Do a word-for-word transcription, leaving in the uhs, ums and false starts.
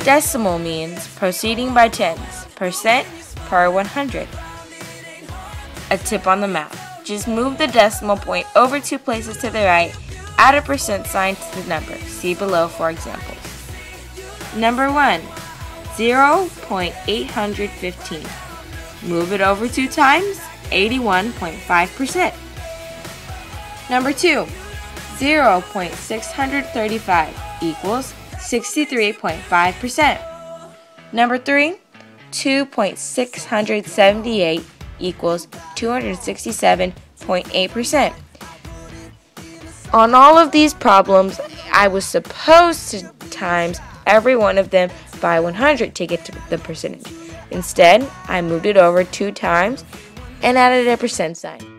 Decimal means proceeding by tens, percent per one hundred. A tip on the math. Just move the decimal point over two places to the right, add a percent sign to the number. See below for examples. Number one, zero point eight one five. Move it over two times, eighty-one point five percent. Number two, zero point six three five equals sixty-three point five percent. Number three, two point six seven eight equals two hundred sixty-seven point eight percent. On all of these problems, I was supposed to times every one of them by one hundred to get to the percentage. Instead, I moved it over two times and added a percent sign.